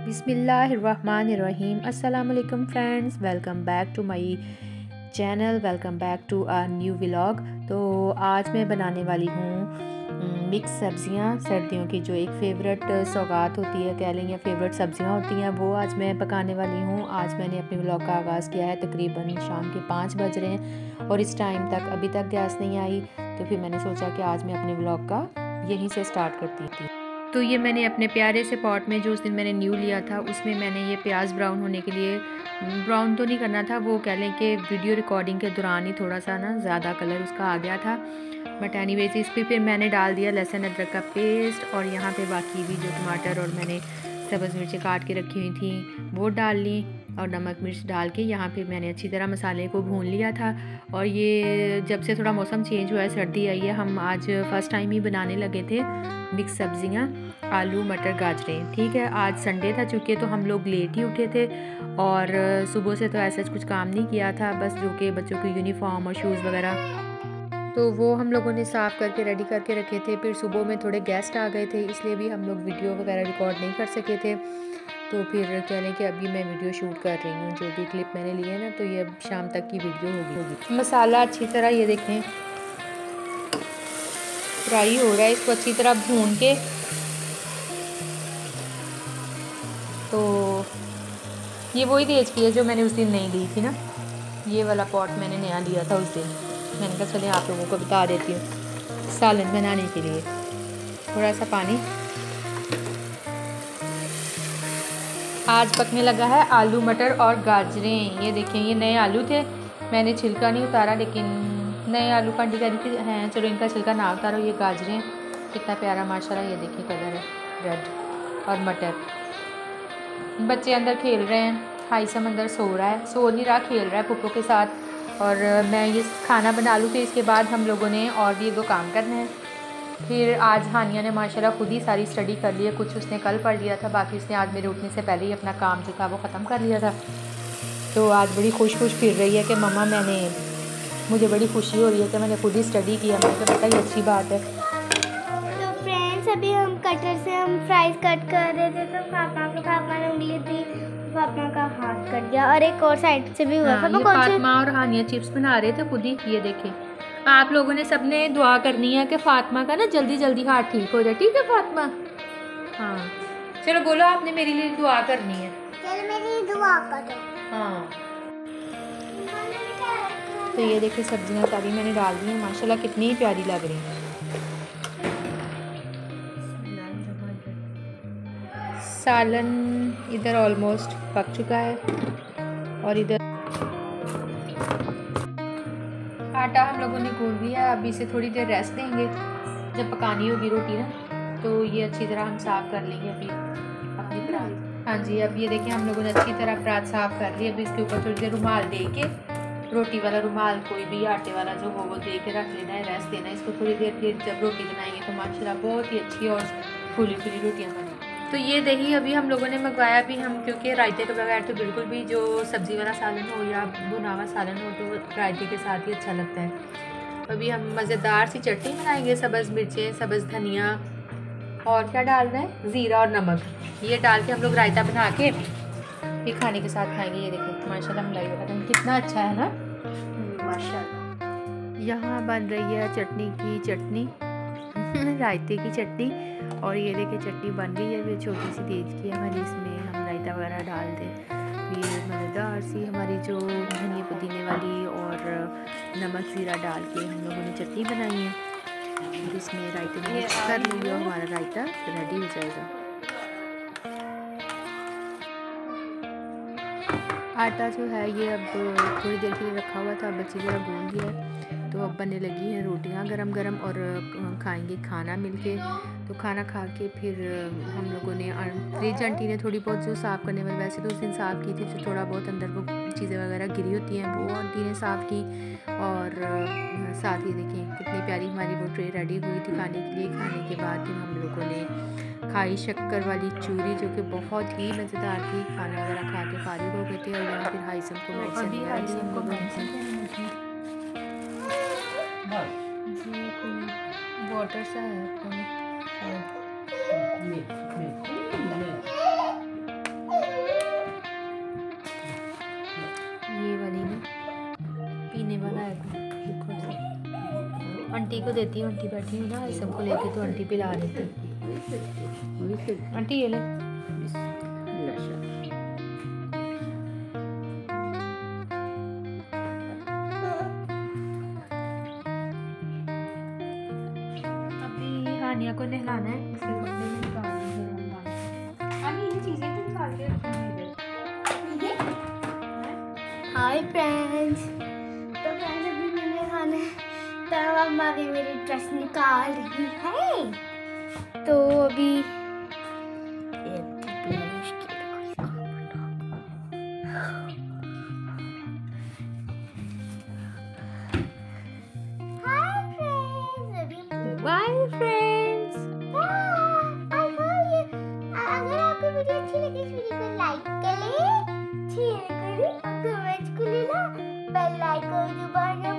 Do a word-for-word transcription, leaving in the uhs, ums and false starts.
बिस्मिल्लाहिर्रहमानिर्रहीम। अस्सलाम वालेकुम friends, welcome back to my channel, welcome back to our new vlog. तो आज मैं बनाने वाली हूँ मिक्स सब्ज़ियाँ, सर्दियों की जो एक फ़ेवरेट सौगात होती है कह लें या फ़ेवरेट सब्ज़ियाँ होती हैं, वो आज मैं पकाने वाली हूँ। आज मैंने अपने व्लॉग का आगाज़ किया है, तकरीबन शाम के पाँच बज रहे हैं और इस टाइम तक अभी तक गैस नहीं आई। तो फिर मैंने सोचा कि आज मैं अपने व्लॉग का यहीं से स्टार्ट करती थी। तो ये मैंने अपने प्यारे से पॉट में जो उस दिन मैंने न्यू लिया था उसमें मैंने ये प्याज ब्राउन होने के लिए, ब्राउन तो नहीं करना था, वो कह लें कि वीडियो रिकॉर्डिंग के दौरान ही थोड़ा सा ना ज़्यादा कलर उसका आ गया था। बट एनीवेज इस पर फिर मैंने डाल दिया लहसुन अदरक का पेस्ट और यहाँ पे बाकी भी जो टमाटर और मैंने सब्ज़ मिर्चें काट के रखी हुई थी वो डाल ली और नमक मिर्च डाल के यहाँ पे मैंने अच्छी तरह मसाले को भून लिया था। और ये जब से थोड़ा मौसम चेंज हुआ है, सर्दी आई है, हम आज फ़र्स्ट टाइम ही बनाने लगे थे मिक्स सब्ज़ियाँ, आलू मटर गाजरें। ठीक है, आज संडे था चूँकि, तो हम लोग लेट ही उठे थे और सुबह से तो ऐसा कुछ काम नहीं किया था, बस जो कि बच्चों की यूनिफॉर्म और शूज़ वगैरह तो वो हम लोगों ने साफ़ करके रेडी करके रखे थे। फिर सुबह में थोड़े गेस्ट आ गए थे, इसलिए भी हम लोग वीडियो वगैरह रिकॉर्ड नहीं कर सके थे। तो फिर कह लें कि अभी मैं वीडियो शूट कर रही हूँ, जो भी क्लिप मैंने लिए ना, तो ये अब शाम तक की वीडियो होगी होगी मसाला अच्छी तरह ये देखें फ्राई हो रहा है, इसको अच्छी तरह भून के। तो ये वही तेज की है जो मैंने उस दिन नहीं ली थी ना, ये वाला पॉट मैंने नया लिया था उस दिन। मैंने कहा चले आप लोगों को बता देती हूँ। सालन बनाने के लिए थोड़ा सा पानी। आज पकने लगा है आलू मटर और गाजरें। ये देखें, ये नए आलू थे, मैंने छिलका नहीं उतारा, लेकिन नए आलू कंडी करी हैं, चलो इनका छिलका ना उतारो। ये गाजरें कितना प्यारा माशाल्लाह, ये देखिए कलर है रेड। और मटर, बच्चे अंदर खेल रहे हैं, हाइसम अंदर सो रहा है, सो नहीं रहा, खेल रहा है पुप्पो के साथ। और मैं ये खाना बना लूँ, फिर इसके बाद हम लोगों ने और भी दो काम करने हैं। फिर आज हानिया ने माशाल्लाह खुद ही सारी स्टडी कर ली है, कुछ उसने कल पढ़ लिया था, बाकी उसने आज मेरे उठने से पहले ही अपना काम जो था वो ख़त्म कर लिया था। तो आज बड़ी खुश खुश फिर रही है कि मम्मा मैंने, मुझे बड़ी खुशी हो रही है कि मैंने खुद ही स्टडी किया। मैंने कहा बेटा ये अच्छी बात है। तो फ्रेंड्स, अभी हम कटर से हम फ्राइज कट कर रहे थे, तो पापा को पापा ने उंगली दी, पापा का हाथ कट गया और एक और साइड से भी हुआ। हाँ, ये फातिमा और हानिया चिप्स बना रहे थे खुद ही। ये देखें, आप लोगों ने सबने दुआ करनी है कि फातिमा का ना जल्दी जल्दी हाथ ठीक हो जाए। ठीक है फातिमा? हाँ चलो बोलो, आपने मेरे लिए दुआ करनी है। चलो मेरी दुआ करो। हाँ, तो ये देखिए सब्जियां सारी मैंने डाल दी हैं, माशाल्लाह कितनी प्यारी लग रही हैं। सालन इधर ऑलमोस्ट पक चुका है और इधर आटा हम लोगों ने गूंद लिया। अभी इसे थोड़ी देर रेस्ट देंगे, जब पकानी होगी रोटी ना, तो ये अच्छी तरह हम साफ़ कर लेंगे अभी अपनी परात। हाँ जी, अब ये देखें हम लोगों ने अच्छी तरह परात साफ़ कर ली। अभी इसके ऊपर थोड़ी देर रुमाल दे के, रोटी वाला रुमाल कोई भी आटे वाला जो हो वो दे के रख लेना है, रेस्ट देना है इसको थोड़ी देर। फिर जब रोटी बनाएंगे तो माशाल्लाह बहुत ही अच्छी और फूली फूली रोटियाँ बनी। तो ये दही अभी हम लोगों ने मंगवाया भी हम, क्योंकि रायते के बगैर तो बिल्कुल भी जो सब्ज़ी वाला सालन हो या भुना हुआ सालन हो तो रायते के साथ ही अच्छा लगता है। अभी हम मज़ेदार सी चटनी बनाएंगे, सब्ज़ मिर्चें, सब्ज़ धनिया और क्या डालना है, ज़ीरा और नमक, ये डाल के हम लोग रायता बना के फिर खाने के साथ खाएंगे। ये देखिए माशाल्लाह मलाई वाला रंग कितना अच्छा है ना, माशाल्लाह। यहाँ बन रही है चटनी की चटनी रायते की चटनी। और ये देखिए चटनी बन गई है, ये छोटी सी तेज की हमारी, इसमें हम रायता वगैरह डाल दें। फिर मज़ेदार सी हमारी जो धनिया पुदीने वाली और नमक ज़ीरा डाल के हम लोगों ने चटनी बनाई है, जिसमें रायते में मिक्स कर लेंगे और हमारा रायता रेडी हो जाएगा। आटा जो है ये अब थोड़ी देर के लिए रखा हुआ था, अब अच्छी तरह गूंद लिया है। तो अब बनने लगी हैं रोटियां गरम गरम और खाएंगे खाना मिलके। तो खाना खा के फिर हम लोगों ने फ्रिज आंटी ने थोड़ी बहुत जो साफ़ करने वाली, वैसे तो उस दिन साफ़ की थी, जो थोड़ा बहुत अंदर वो चीज़ें वगैरह गिरी होती हैं वो आंटी ने साफ़ की। और साथ ही देखें कितनी प्यारी हमारी वो ट्रे रेडी हुई थी खाने के लिए। खाने के बाद फिर हम लोगों ने खाई शक्कर वाली चूरी, जो कि बहुत ही मज़ेदार थी। खाना वगैरह खा के फारिग हो गए थे और यहाँ फिर हाइसम को मेडिसिन दिया हम लोगों ने। वाटर सा है आंटी को देती हूँ, आंटी बैठी हूँ ना, सबको लेके तो आंटी पिला देती हूँ। आंटी ये ले। अभी हानिया को नहलाना है, इसके कपड़े में निकाल दूँगी। अभी ये चीज़ें तो निकाल के रखूँगी। हाय फ्रेंड्स, तो फ्रेंड्स अभी मैंने खाना है, तब अम्मा भी मेरी ड्रेस निकाल रही है। तो अभी बाय फ्रेंड्स। अगर आपको वीडियो अच्छी लगी इस वीडियो को लाइक करें, शेयर करें और कमेंट करें ना, बेल आइकन दबाना